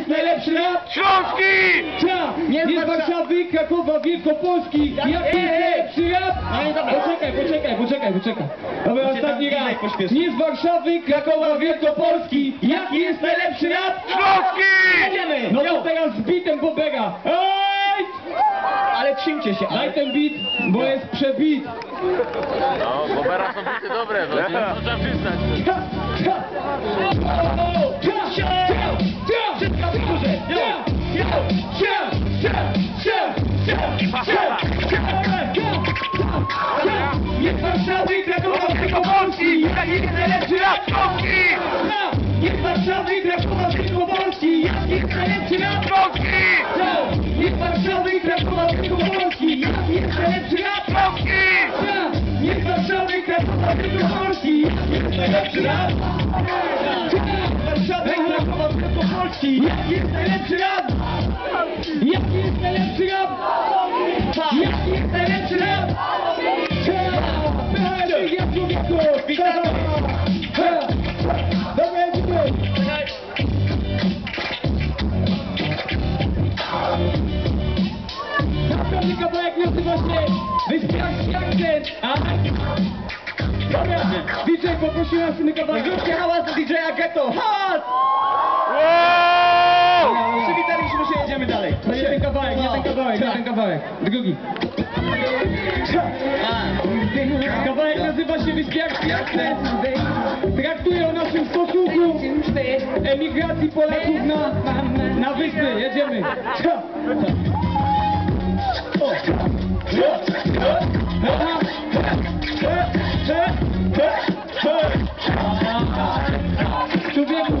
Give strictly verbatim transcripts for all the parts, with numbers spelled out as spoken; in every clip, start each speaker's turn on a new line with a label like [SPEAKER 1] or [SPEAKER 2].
[SPEAKER 1] Najlepszy rap
[SPEAKER 2] Śląski!
[SPEAKER 1] Cia! Nie z Warszawy, Krakowa, Wielkopolski. Jaki jest najlepszy rap? Poczekaj, poczekaj, poczekaj, poczekaj. Dobra, ostatni rap. Nie z Warszawy, Krakowa, Wielkopolski. Jaki jest najlepszy rap?
[SPEAKER 2] Śląski!
[SPEAKER 1] No to teraz z bitem Bobera. Ej!
[SPEAKER 3] Ale trzymcie się.
[SPEAKER 1] Daj ten beat, bo jest przebit.
[SPEAKER 2] No, Bobera są bity dobre, to nie można przyznać.
[SPEAKER 1] Cia! Cia! O! Cia! Cia! Cia!
[SPEAKER 3] Wszystko w górze.
[SPEAKER 1] Cia! Cia! Cia! Cia! Cia! Cia! Cia! Nie z Warszawy, Krakowa, Wielkopolski. Jaki jest najlepszy rap?
[SPEAKER 2] Śląski!
[SPEAKER 1] Nie z Warszawy, Krakowa, Wielkopolski. Jaki jest najlepszy rap?
[SPEAKER 2] Śląski!
[SPEAKER 1] Nie z Warszawy, Krakowa, Wielkopolski. Jaki jest najlepszy rap?
[SPEAKER 2] Śląski!
[SPEAKER 1] Nie z Warszawy, Krakowa, Wielkopolski. Jaki jest najlepszy rap? Warszawy, Krakowa, Wielkopolski. Jaki jest najlepszy rap? Jaki jest najlepszy rap? Jaki jest najlepszy rap? Ja człowieku! Dobra, dziękuję! Następny kawałek nazywa się Wyspiarski akcent! A? Dobra, D J poprosił następny kawałek.
[SPEAKER 3] Zróbcie hałas do D J-a Ghetto. Hałas!
[SPEAKER 2] Wow!
[SPEAKER 3] Przywitaliśmy się, jedziemy dalej.
[SPEAKER 1] To nie ten kawałek, nie ten kawałek, nie ten kawałek. Drugi. Kawałek nazywa się Wyspiarski akcent. Traktuje o naszym stosunku emigracji Polaków na, na wyspy. Jedziemy. O. Człowieku,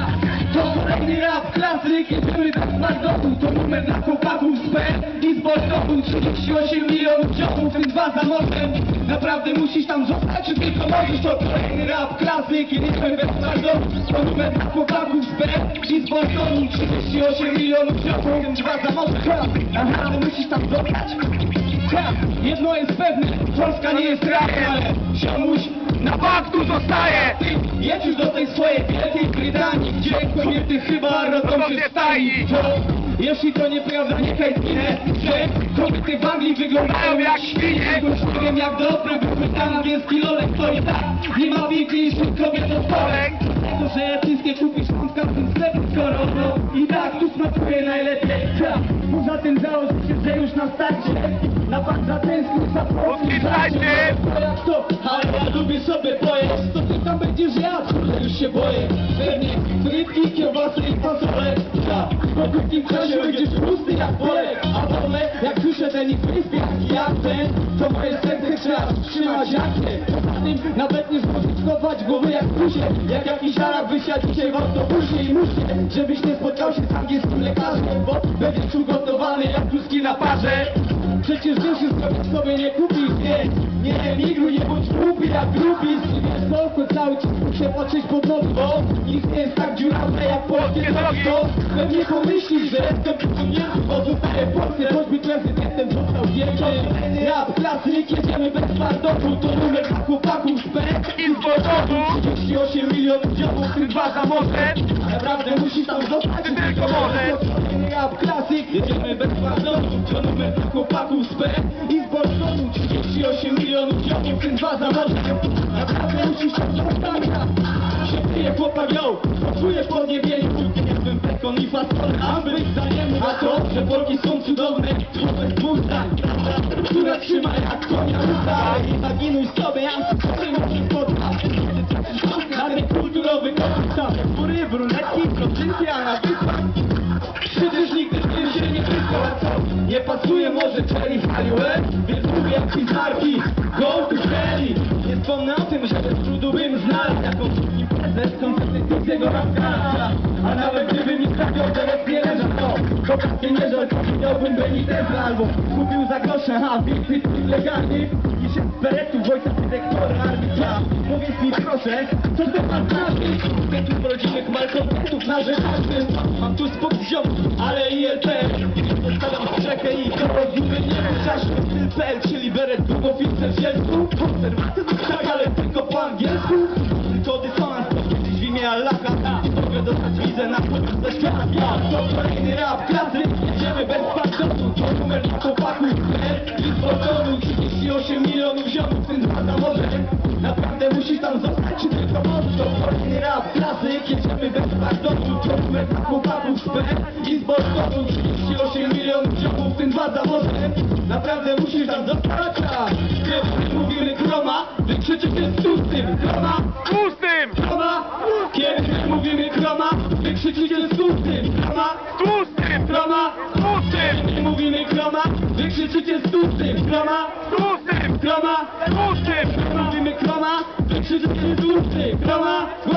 [SPEAKER 1] to kolejny rap, klasyk, jedziemy tak na domu. To numer dla chłopaków z P i z Boltoku. trzydzieści osiem milionów ziomów, w tym dwa za morzem. Naprawdę musisz tam zostać, czy tylko możesz? To kolejny rap, klasyk, jedziemy bez domu. To numer dla chłopaków z P i z Boltoku. trzydzieści osiem milionów ziomów, w tym dwa za morzem. Naprawdę musisz tam zostać. Jedno jest pewne, Polska nie jest rajem, ale ziomuś
[SPEAKER 2] Na faktu zostaje!
[SPEAKER 1] jedź już do tej swojej Wielkiej Brytanii, gdzie kobiety chyba rodzą się w stajni. Jeśli to nieprawda, niechaj zginę, że kobiety w Anglii wyglądają jak świnie. Nie wiem jak dobre, były tam angielski lolek, to i tak nie ma piękniejszych kobiet od Polek. To, że jacyjskie kupisz w każdym sklepie, skoro no i tak tu smakuje najlepiej. Ha, poza tym założycie, że już na starcie na pan zatęsknił za
[SPEAKER 2] Podpisajcie!
[SPEAKER 1] jak to, ale ja lubię sobie pojeść. To ty tam będziesz jadł, kurde już się boję. Pewnie frytki, kiełbasy i fasole. Ja, po krótkim czasie będziesz pusty jak Polek. A wolę, jak słyszę ten ich wyspiarski akcent, to moje serce trzeba wstrzymać akcent. Poza tym nawet nie zdążyć chować głowy jak kusie. Jak jakiś Arab wysiadł dzisiaj w autobusie i muszę, żebyś nie spotkał się z angielskim lekarzem, bo będziesz przygotowany jak kluski na parze. Przecież wiesz, że zrobić sobie nie kupisz, nie, nie emigruj, nie bądź głupi jak grupis. I wiesz co, choć cały czas muszę patrzeć pod nogi, bo nikt nie jest tak dziurawe jak polskie drogi. To pewnie pomyślisz, że jestem przyciągnięty, bo zostaję w Polsce, choćby prezydentem został wielki. Rap, klasyk, jedziemy bez twardoku, to numer dla chłopaków z P
[SPEAKER 2] I z Boltoku!
[SPEAKER 1] trzydzieści osiem milionów ziomów, w tym dwa za morzem. Naprawdę musisz tam zostać,
[SPEAKER 2] Ty tylko możesz.
[SPEAKER 1] Rap, klasyk, jedziemy bez twardoku, to numer dla chłopaków z P i z Boltoku. trzydzieści osiem milionów ziomów, w tym dwa za morzem. Naprawdę musisz tam zostać. Się pije chłopak, yo, czujesz podniebienie, kulki niezłym bekon i fasol. A my zdajemy na to, że Polki są cudowne. To jest Mustang, która trzyma jak konia usta. Ale nie zaginuj sobie, antycypy możesz spotkać. Na ten kulturowy kontakt, góry, brunetki, procynki, a na wyspach przecież nigdy tym się nie wyspał, a co? Nie pasuje może Cherry Halliwell, więc mówię jak ci z marki Go to Cherry. Nie wspomnę o tym, że bez trudu bym znalazł jakąś imprezę z koncertem z jego rapkarza. A nawet gdybym nie trafiał, teraz nie leżał, to to takie nie żal, to widziałbym Beniteza albo kupił za grosze, a więcej tych legalnych i się z beretów ojca dyrektora arbitra. Powiedz mi proszę, co ty pan znaczy? Kwiatów rodzimych malkontentów na rzeczarzy. Mam tu spokój ziom, ale I L P zostawiam strzechę i to rozumiem nie chociaż styl P L, czyli beret długofilce w zielsku. Konserwatywny tak, ale tylko po angielsku. Tylko dysonans, to gdzieś w imię Allaha. Mogę dostać wizę na za świat, ja to kolejny rap, klasyk. Jedziemy bez pardonu, to numer dla chłopaków i z Bostonu. trzydzieści osiem milionów ziomów, ten dwa za morze. Naprawdę musisz tam zostać, czy tylko możesz? To kolejny rap, klasyk. Jedziemy bez pardonu, to numer dla chłopaków i z Bostonu. trzydzieści osiem milionów ziomów, ten dwa za morze. Naprawdę musisz tam zostać, a kiedy mówimy kroma, wykrzyczycie z tłustym. Kroma,
[SPEAKER 2] Tłustym!
[SPEAKER 1] kroma, kiedy mówimy kroma, wykrzyczycie z tłustym. Kroma,
[SPEAKER 2] Tłustym!
[SPEAKER 1] kroma,
[SPEAKER 2] Tłustym!
[SPEAKER 1] kiedy mówimy kroma, wykrzyczycie z tłustym. Kroma,
[SPEAKER 2] Tłustym!
[SPEAKER 1] kroma,
[SPEAKER 2] Tłustym!
[SPEAKER 1] mówimy kroma, wykrzyczycie z tłustym. Kroma,